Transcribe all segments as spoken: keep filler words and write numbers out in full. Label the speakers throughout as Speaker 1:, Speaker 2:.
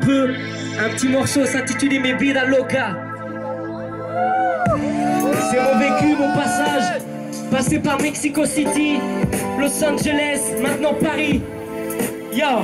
Speaker 1: peu. Un petit morceau s'intitule Mes Vida Loca. C'est mon vécu, mon passage. Passé par Mexico City, Los Angeles, maintenant Paris. Yo.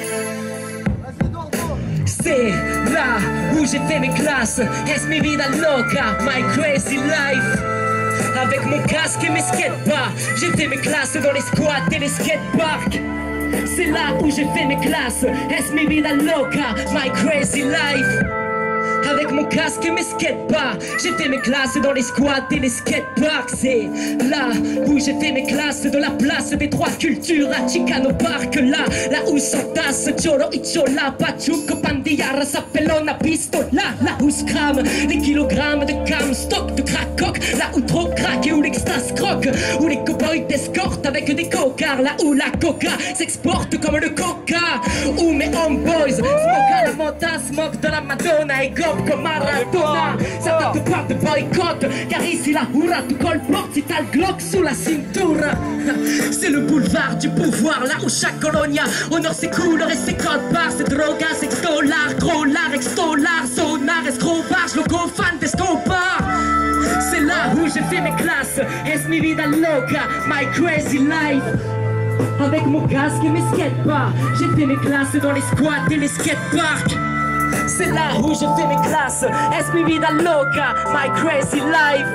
Speaker 1: C'est là où j'ai fait mes classes. Es mi vida loca, my crazy life. Avec mon casque et mes skateparks, j'ai fait mes classes dans les squats et les skateparks. C'est là où j'ai fait mes classes. Es mi vida loca, my crazy life. Avec mon casque et mes skateparks, j'ai fait mes classes dans les squats et les skateparks. C'est là où j'ai fait mes classes, de la place des trois cultures à Chicano Park. Là, là où s'entassent Choro y Chola, Pachuco, Pandilla, Raza, Pelona, Pistola. Là où se crament les kilogrammes de cam, stock de crack coq. Là où trop craque et où l'extase croque. Où les cowboys t'escortent avec des cocards. Là où la coca s'exporte comme le coca. Où mes homeboys smoke à la mota, smoke de la Madonna et gobe comme Maradona. Certains te parlent de boycott, car ici la hurra tu colporte si t'as le Glock sous la cintura. C'est le boulevard du pouvoir, là où chaque colonia honore ses couleurs et ses codes barres. C'est drogas, ex-dollars, gros lard, ex-dollars, sonar, escroc, barge, logo, fan d'Escobar. C'est là où j'ai fait mes classes. Es mi vida loca, my crazy life. Avec mon casque et mes skateparks, j'ai fait mes classes dans les squats et les skateparks. C'est là où j'ai fait mes classes. Es mi vida loca, my crazy life.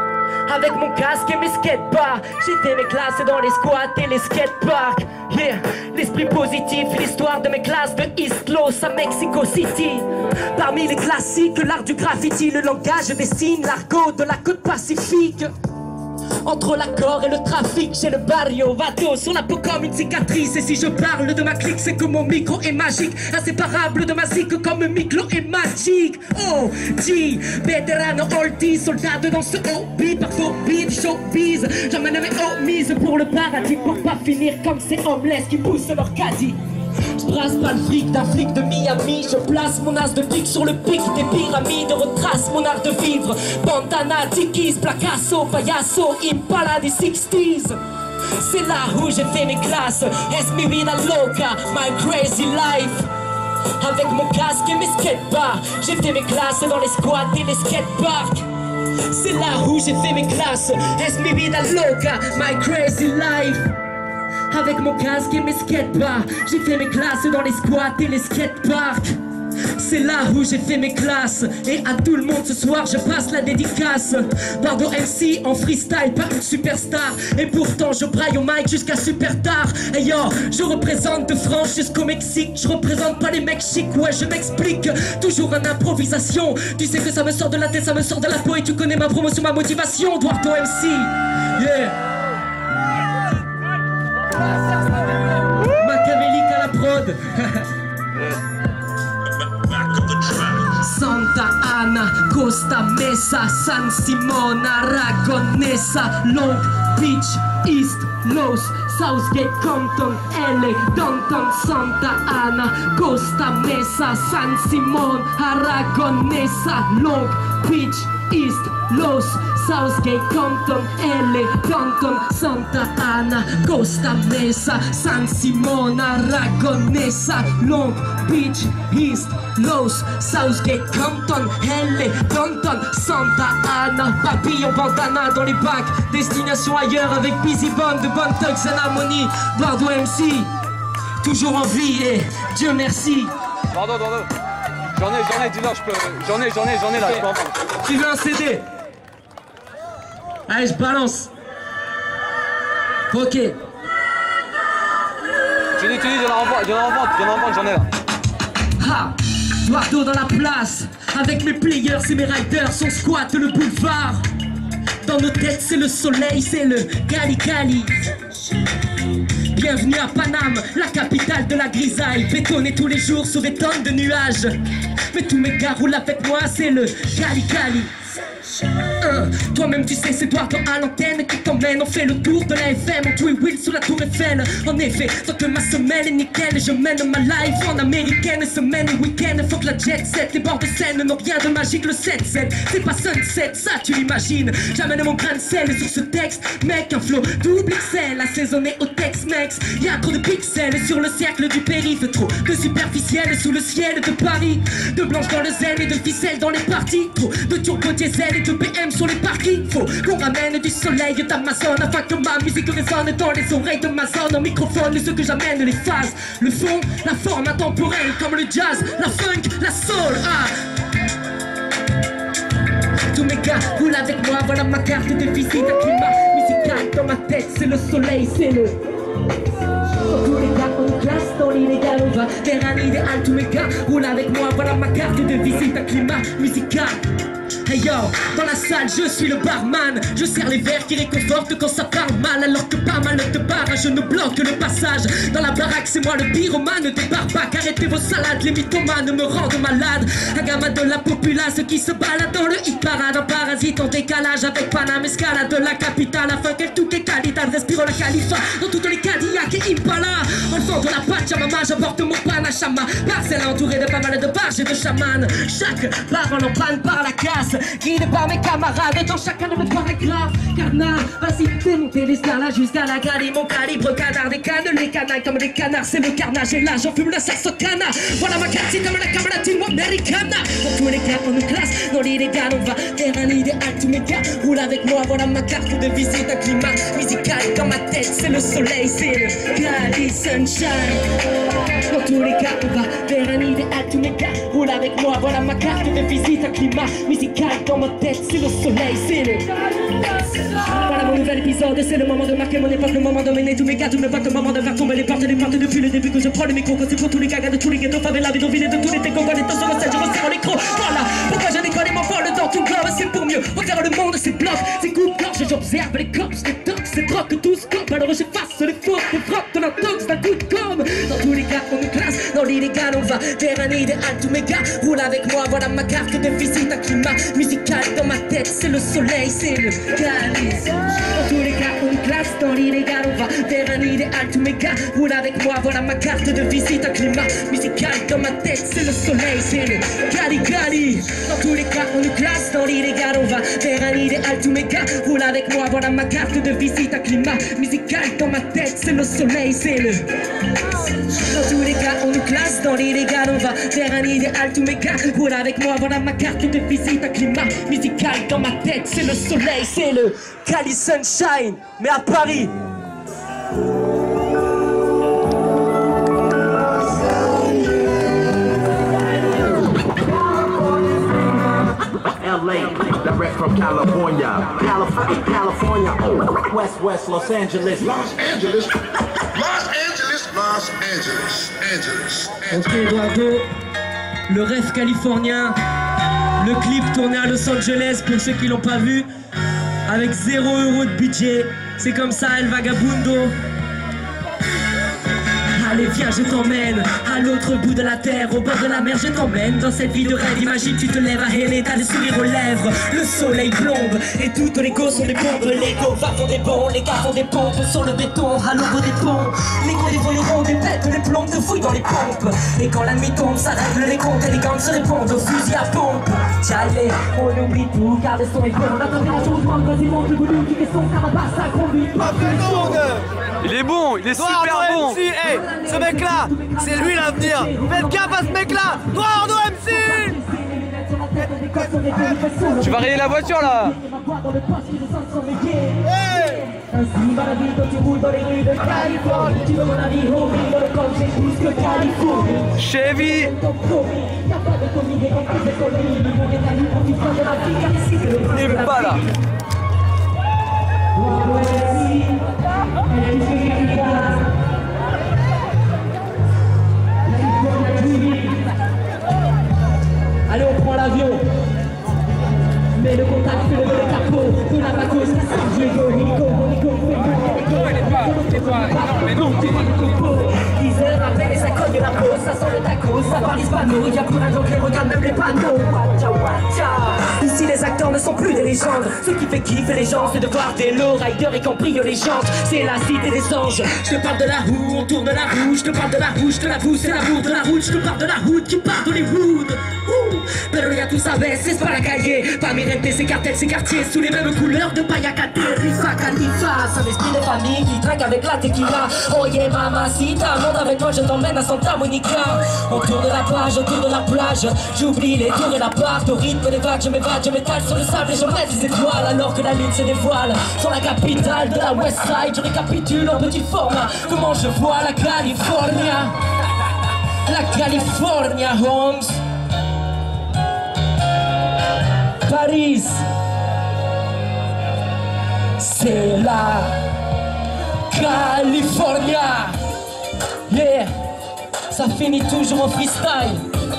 Speaker 1: Avec mon casque et mes skateparks, j'ai fait mes classes dans les squats et les skateparks. Yeah, l'esprit positif, l'histoire de mes classes de East Los à Mexico City. Parmi les classiques, l'art du graffiti, le langage des signes, l'argot de la côte pacifique. Entre l'accord et le trafic, j'ai le barrio Vato sur la peau comme une cicatrice. Et si je parle de ma clique, c'est que mon micro est magique, inséparable de ma zik comme Miklo est magique. Oh, G, vétérano oldie, soldat dans ce hobby, par phobie du showbiz. J'emmène mes homies pour le paradis, pour pas finir comme ces homeless qui poussent leur caddie. Je brasse pas le fric d'un flic de Miami. Je place mon as de pique sur le pic des pyramides. Retrace mon art de vivre. Bandana, tikis, placasso, payaso, impala des sixties. C'est là où j'ai fait mes classes. Es mi vida loca, my crazy life. Avec mon casque et mes skateparks, j'ai fait mes classes dans les squats et les skateparks. C'est là où j'ai fait mes classes. Es mi vida loca, my crazy life. Avec mon casque et mes skateparks, j'ai fait mes classes dans les squats et les skateparks. C'est là où j'ai fait mes classes. Et à tout le monde ce soir je passe la dédicace. Bardo M C en freestyle, pas une superstar. Et pourtant je braille au mic jusqu'à super tard. Et yo, je représente de France jusqu'au Mexique. Je représente pas les mecs chics, ouais je m'explique. Toujours en improvisation. Tu sais que ça me sort de la tête, ça me sort de la peau. Et tu connais ma promotion, ma motivation. Bardo M C, yeah. Machiavélique à la prod. Santa Ana, Costa Mesa, San Simón, Aragonesa, Long Beach, East Los, Southgate, Compton, L A, Downtown, Santa Ana, Costa Mesa, San Simón, Aragonesa, Long Beach, East Los, Southgate, Compton, L A, Downtown, Santa Ana, Costa Mesa, San Simón, Aragonesa, Long Beach, East Los, Southgate, Compton, L A, Downtown, Santa Ana. Papillon bandana dans les bacs, destination ailleurs avec Busy Bond de Bone Thugs and Harmony. Bardo M C, toujours en vie et Dieu merci.
Speaker 2: Bardo, Bardo, j'en ai, j'en ai, dis-leur, je peux, j'en ai, j'en ai, j'en ai là, je peux en prendre.
Speaker 1: Tu veux un C D? Allez, je balance. Ok.
Speaker 2: Tu dis, tu dis, j'en ai en vente, j'en ai en vente, j'en ai en vente, j'en ai là.
Speaker 1: Ha! Bardo dans la place, avec mes players et mes riders, on squatte le boulevard. Dans nos têtes c'est le soleil, c'est le Cali Cali. Bienvenue à Paname, la capitale de la grisaille. Bétonné tous les jours sous des tonnes de nuages. Mais tous mes gars roulent avec moi, c'est le Cali Cali. Hein, toi-même tu sais c'est toi dans à l'antenne qui t'emmène. On fait le tour de la F M en Twin Wheel sur la tour Eiffel. En effet, faut que ma semaine est nickel. Je mène ma life en américaine. Semaine et week-end, faut que la jet set. Les bords de scène n'ont rien de magique. Le sept sept, c'est pas sunset, ça tu l'imagines. J'amène mon grain de sel sur ce texte. Mec, un flow double X L assaisonné au Tex-Mex. Y'a trop de pixels sur le cercle du périph'. Trop de superficiel sous le ciel de Paris. De blanche dans le zen et de ficelle dans les parties. Trop de turbo diesel et de B M sur les parkings. Faut qu'on ramène du soleil d'Amazon afin que ma musique résonne dans les oreilles de ma zone. En microphone, ce que j'amène, les phases, le fond, la forme intemporelle comme le jazz, la funk, la soul. Ah. Tous mes gars roulent avec moi, voilà ma carte de visite. Un climat musical dans ma tête, c'est le soleil, c'est le... Tous les gars on classe dans l'illégal, on va vers un idéal. Tous mes gars roulent avec moi, voilà ma carte de visite. Un climat musical. Hey yo, dans la salle je suis le barman. Je sers les verres qui réconfortent quand ça parle mal. Alors que pas mal de barrages ne bloque le passage. Dans la baraque c'est moi le pyromane des barbacs. Arrêtez vos salades, les mythomanes me rendent malade. Un gamin de la populace qui se balade dans le hit parade. Un parasite en décalage avec Paname escalade de la capitale. Afin qu'elle touche les qualités, respire le califat. Dans toutes les Cadillacs et Impala. Enfant de la Pachamama, j'apporte mon panachama. Parcelle entourée de pas mal de barges et de chamans. Chaque parole en panne par la casse. Guidé par mes camarades dans chacun de mes paragraphes. Carnard, vas-y fais monter l'escalade jusqu'à la galerie. Mon calibre canard, des cannes, les canailles comme des canards. C'est le carnage et là j'en fume le saxo canard. Voilà ma carte, c'est comme la caméra team americana. Dans tous les cas on nous classe, dans l'illégal on va vers un idéal. Tous mes gars roulent avec moi, voilà ma carte de visite. Un climat musical dans ma tête, c'est le soleil, c'est le Cali Sunshine. Dans tous les cas on va vers un idéal. Tous mes gars roulent avec moi, voilà ma carte de visite. Un climat musical dans ma tête, c'est le soleil, c'est le... Voilà mon nouvel épisode, c'est le moment de marquer mon époque, le moment d'emmener tous mes gars, tous mes potes, le moment de faire tomber les portes, les portes depuis le début que je prends le micro, c'est pour tous les gagas de tous les ghettos, favelas, bidonvilles, de tous les décos, quand les temps se recèlent, je resserre l'écran. Voilà pourquoi je décolle et m'envole dans tout globe, c'est pour mieux refaire le monde, c'est bloc, c'est coupe-gorge, j'observe les cops, les tox, c'est drogue que tout scope, alors j'efface les fautes, les frappes de la tox, d'un coup de com'. Dans tous les cas on nous classe, dans l'illégal on va vers un idéal. Tous mes gars roulent avec moi, voilà ma carte de visite. Un climat musical dans ma tête, c'est le soleil, c'est le calice. Dans tous les cas on nous classe, dans l'illégal on va vers un idéal. Tous mes gars roulent avec moi, voilà ma carte de visite. Un climat musical dans ma tête, c'est le soleil, c'est le cali cali. Dans tous les cas on nous classe, dans l'illégal on va vers un idéal. Tous mes gars roulent avec moi, voilà ma carte de visite. Un climat musical dans ma tête, c'est le soleil, c'est le... Dans tous les cas on nous classe, dans l'illégal on va vers un idéal. Tous mes gars roulent avec moi, voilà ma carte de visite. Un climat musical dans ma tête, c'est le soleil, c'est le Cali Sunshine, mais à Paris.
Speaker 3: L A, direct from California, California, California, West, West, Los Angeles,
Speaker 4: Los Angeles, Los Angeles, Los Angeles, Angeles.
Speaker 1: Ok, bravo. Le rêve californien. Le clip tourné à Los Angeles pour ceux qui l'ont pas vu. Avec zéro euro de budget. C'est comme ça, El Vagabundo. Allez viens je t'emmène à l'autre bout de la terre, au bord de la mer je t'emmène dans cette vie de rêve. Imagine tu te lèves à Hélène, t'as le sourire aux lèvres, le soleil plombe et toutes les gosses sont des bombes. Les go va font des bons, les gars font des pompes sur le béton, à l'ombre des ponts. Les gros des voyous des bêtes, les plombes te fouillent dans les pompes. Et quand la nuit tombe ça règle les comptes et les gangs se répondent au fusil à pompe. Tchalé, on oublie tout car le son est bon. La température augmente quand il monte le volume qui fait son carapace ça conduit pas plus long.
Speaker 2: Il est bon, il est super bon.
Speaker 5: M C, hey, ce mec là, c'est lui l'avenir. Faites gaffe à ce mec là. Toi Arnaud M C.
Speaker 2: Tu vas rayer la voiture là.
Speaker 5: Hey.
Speaker 1: Ainsi va la vie quand tu roules dans les rues de Californie. Tu veux mon avis, on vit dans le corps, j'ai plus que Californie.
Speaker 2: Chevy. Il est pas là.
Speaker 1: Allez, on prend l'avion. Mais le contact fait lever le capot. De la bateau, ça sent je go, hélico, hélico, hélico.
Speaker 2: Non, il est pas, il est pas, non, mais non.
Speaker 1: dix heures après, ça cogne la pause, ça sent le tacos, ça parle hispano. Y'a plus rien qui regarde même les panneaux. Watcha, watcha. Ici les acteurs ne sont plus des légendes. Ce qui fait kiffer les gens, c'est de voir des lowriders et cambriolent les gens. C'est la cité des anges. Je te parle de la roue, on tourne de la roue. Je te parle de la roue, je te l'avoue, c'est l'amour de la route. Je te parle de la route qui part d'Hollywood. Pero y'a tout ça baisse, c'est pas la cahier. Pas mes rentes, ces cartels, ces quartiers sous les mêmes couleurs de Payacate. Rifa Khalifa, c'est un esprit de famille qui traque avec la tequila. Oh yeah mamacita, monte avec moi, je t'emmène à Santa Monica. On tourne la plage, autour de la plage. J'oublie les tours et la part. Au rythme des vagues, je m'évade, je m'étale sur le sable et je mets des étoiles. Alors que la lune se dévoile sur la capitale de la West Side. Je récapitule en petit format comment je vois la California. La California, Holmes. Paris, c'est la California. Yeah, ça finit toujours en freestyle.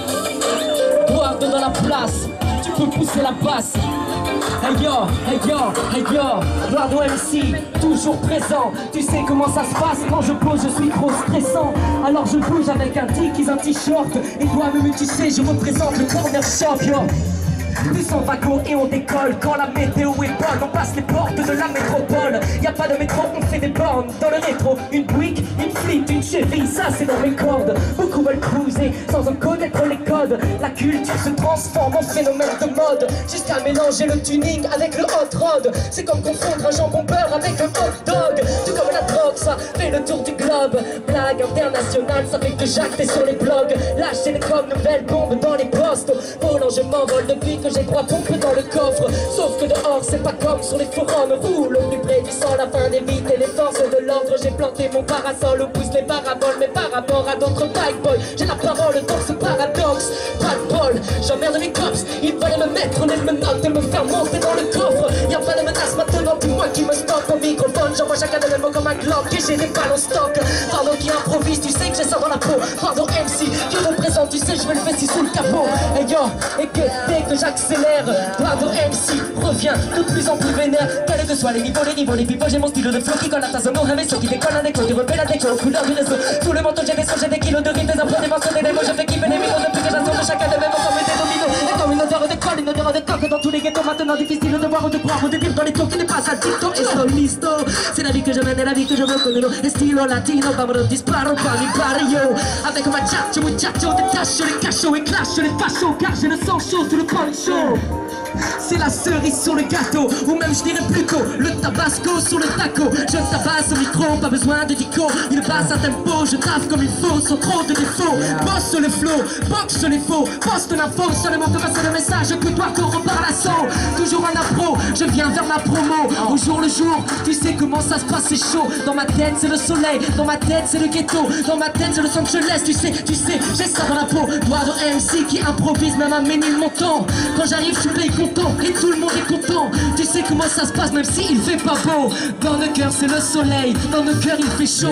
Speaker 1: Droite dans la place, tu peux pousser la basse. Hey yo, hey yo, hey yo, Eduardo M C, toujours présent. Tu sais comment ça se passe quand je pose, je suis trop stressant. Alors je bouge avec un tic, un t-shirt. Et toi-même tu sais, je représente le corner shop, yo. Plus en wagon et on décolle. Quand la météo est bonne, on passe les portes de la métropole. Y'a pas de métro, on fait des bornes. Dans le rétro, une Buick, une Fleet, une Chevy, ça c'est dans mes cordes. Beaucoup veulent cruiser sans en connaître les codes. La culture se transforme en phénomène de mode, jusqu'à mélanger le tuning avec le hot rod. C'est comme confondre un jambon beurre avec un hot dog. Tout comme la drogue, ça fait le tour du globe. Blague internationale, ça fait que j'acte sur les blogs. Lâcher les comme nouvelles bombes dans les postes. Volant, je m'envole depuis que j'ai trois pompes dans le coffre. Sauf que dehors c'est pas comme sur les forums. Roule au plus près du sang, la fin d'éviter les forces de l'ordre. J'ai planté mon parasol où poussent les paraboles. Mais par rapport à d'autres bike boys, j'ai la parole dans ce paradoxe. Pas de bol, j'emmerde les cops. Ils veulent me mettre les menottes et me faire monter dans le coffre. Y'a pas de menace maintenant, plus moi qui me stoppe au microphone. J'envoie chacun de mes mots comme un globe et j'ai des balles en stock. Pardon qui improvise, tu sais que j'ai ça dans la peau. Pardon M C qui représente, tu sais je vais le fesser sous le capot. Et yo, et que dès que j'accélère, Pardon M C revient de plus en plus vénère. Quels que soient les niveaux, les niveaux, les pivots, j'ai mon stylo de flow qui colle à ta zone. Un vaisseau qui décolle un écho, qui repère la déco aux couleurs du réseau. Tout le menton, j'ai des sons, j'ai des kilos de rimes, des infos, des mentions, des mots. Je fais kiffer les micros depuis que j'assemble chacun de mes mots comme des dominos. Et comme une odeur de colle, une odeur de coque dans tous les ghettos. Maintenant difficile de voir ou de croire ou de vivre dans les tours qui n'est pas à dicto et solisto. C'est la vie que je mène et la vie que je veux connaître. Estilo latino, vámonos disparo par mi barrio. Avec ma chacho, muchacho, détache les cachots et clash les fachos. Car j'ai le sang chaud sous le poncho. C'est la cerise sur le gâteau, ou même je dirais plutôt le tabasco sur le taco. Je tabasse au micro, pas besoin de dico. Il passe à tempo, je taffe comme il faut, sans trop de défauts. Bosse le flow, boxe les faux, poste l'info, seulement que passer le message, que toi qu'on repart l'assaut. Toujours un appro, je viens vers ma promo. Au jour le jour, tu sais comment ça se passe, c'est chaud. Dans ma tête c'est le soleil, dans ma tête c'est le ghetto. Dans ma tête c'est le sang que je laisse, tu sais, tu sais, j'ai ça dans la peau. Doigt de M C qui improvise même à Ménilmontant. Quand j'arrive je suis payé content et tout le monde est content. Tu sais comment ça se passe même si il fait pas beau. Dans nos cœurs c'est le soleil, dans nos cœurs il fait chaud.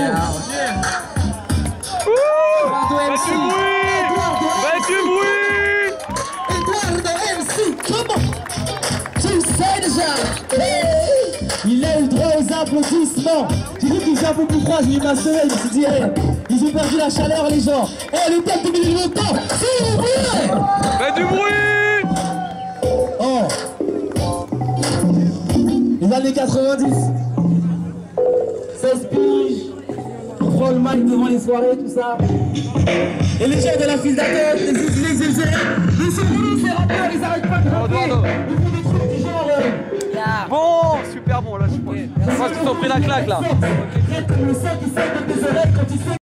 Speaker 1: Eduardo M C,
Speaker 2: Eduardo
Speaker 1: M C, comment? Tu sais déjà. Il a eu droit aux applaudissements. J'ai dit qu'il faisait un peu plus froid, j'ai eu ma soleil, je me suis dit hey, ils ont perdu la chaleur les gens. Eh hey, le thème de Ménilmontant, s'il vous plaît.
Speaker 2: Fais du bruit.
Speaker 1: Oh, les années quatre-vingt-dix, seize piges, on prend le mic devant les soirées, tout ça. Et les chefs de la file d'attente, les zizis, les zizis, ils sont venus, ces rappeurs, ils arrêtent pas de rapper. Ils font des trucs du genre... Euh...
Speaker 2: Bon, super bon là, je pense. Je pense qu'ils ont pris la claque là.
Speaker 1: Le sang qui sort de tes oreilles quand tu sais...